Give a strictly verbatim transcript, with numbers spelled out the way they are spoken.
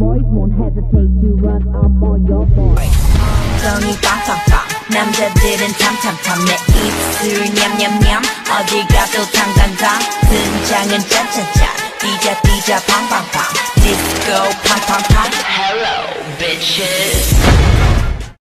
boys won't hesitate to run up on your boys. 정이 빵빵빵 남자들은 탐탐탐 내 입술 냠냠냠 어딜 가도 당당당 등장은 짠짠짠 뛰자 뛰자 팡팡팡 디스코 팡팡팡 Hello bitches